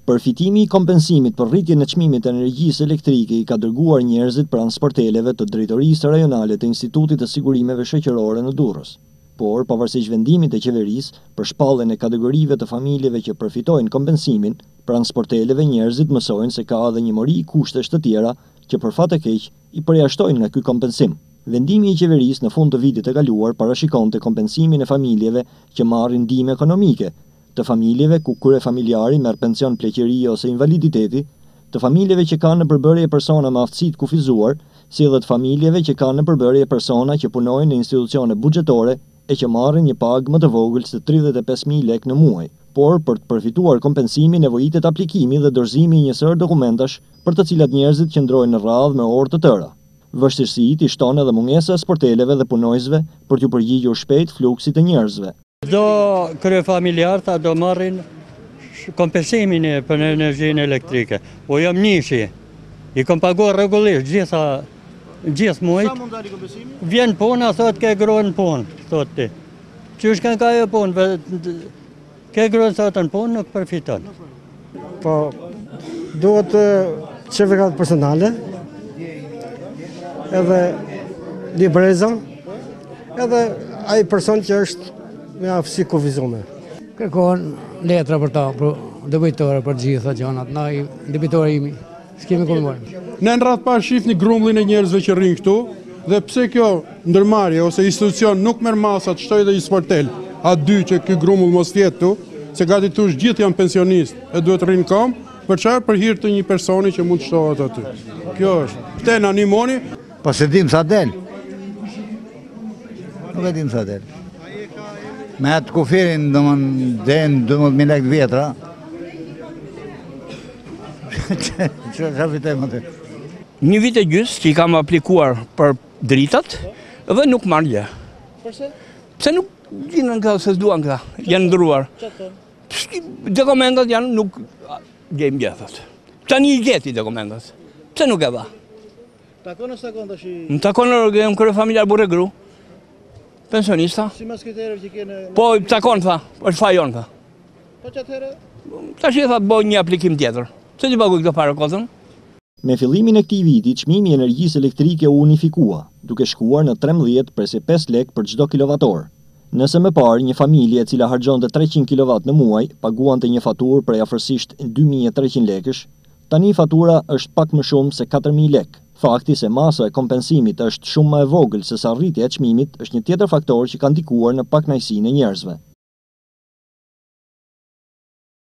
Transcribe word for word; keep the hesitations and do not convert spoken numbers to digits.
Përfitimi i kompensimit për rritjen e çmimit të energjisë elektrike i ka dërguar njerëzit pranë sporteleve të drejtorisë rajonale të Institutit të Sigurimeve Shoqërore në Durrës. Por, pavarësisht vendimit të qeverisë për shpalljen e kategorive të familjeve që përfitojnë kompensimin, pranë sporteleve njerëzit mësojnë se ka edhe një mori kushtesh të tjera që për fat të keq i përjashtojnë nga ky kompensim. Vendimi i qeverisë në fund të vitit të kaluar parashikonte kompensimin e familjeve që marrin ndihmë ekonomike, të familjeve ku kryefamiljari merr pension pleqërie ose invaliditeti, të familjeve që kanë në përbërje persona me aftësi të kufizuar, si edhe të familjeve që kanë në përbërje persona që punojnë në institucione buxhetore e që marrin një pagë më të vogël se tridhjetë e pesë mijë lekë në muaj. Por për të përfituar kompensimin nevojitet aplikimi dhe dorëzimi i një sër dokumentash për të cilat njerëzit qëndrojnë në radhë me orë të tëra. Vështirësitë i shton edhe mungesa e sporteleve dhe punojësve për t'u përgjigjur shpejt fluksit të njerëzve. Çdo kryefamiljar ta do marrin kompensimin për energjinë elektrike. Po jam nishi, i kam paguar rregullisht gjitha gjithë muajt. Sa mund dali kompensimi? Vjen puna, thot ke gruan punë, thot ti. Qysh kanë ka ajo punë, ke gruan thot në punë nuk përfiton. Po duhet çeverat personale, edhe libreza, edhe ai person që është me aftësi kufizuar. Kërkon letra për ta, për debitore për gjitha gjanat, na i debitore imi, s'kemi ku marrim. Ne në radhë parë shihni grumbullin e njerëzve që rrinë këtu, dhe pse kjo ndërmarrje ose institucion nuk merr masat, shtoj dhe i sportel, a dy që ky grumbull mos jetë tu, se gati tush gjithë janë pensionistë e duhet rrinë kam, për çfarë për hir të një personi që mund të shtohet aty. Kjo është. Te na animoni. Po se dim sa del. Nuk e dim sa del. Me atë kufirin, do më den dymbëdhjetë mijë lekë vjetra. Që fitojmë atë? Një vit e gjys që i kam aplikuar për dritat dhe nuk marr gjë. Përse? Pse nuk gjinën ka se s'duan ka, janë ndruar. Dokumentat janë nuk gjejmë gjë thot. Tani i gjeti dokumentat. Pse nuk e dha? Takon ose takon tash? Më takon në kryefamiljar burrë gru. Pensionista. Si mas kriterëve që kene... Po, takon, tha, është fajon, tha. Po që atëherë? Ta shi, tha, boj një aplikim tjetër. Se që paguaj këto parë kotën? Me fillimin e këtij viti, çmimi i energjisë elektrike u unifikua, duke shkuar në trembëdhjetë presë pesë lekë për çdo kilovator. Nëse më parë një familje e cila harxhonte treqind kilowatt në muaj, paguante një faturë prej afërsisht dy mijë e treqind lekësh, tani fatura është pak më shumë se katër mijë lekë. Fakti se masa e kompensimit është shumë më e vogël se sa rritja e çmimit është një tjetër faktor që ka ndikuar në pakënaqësinë e njerëzve.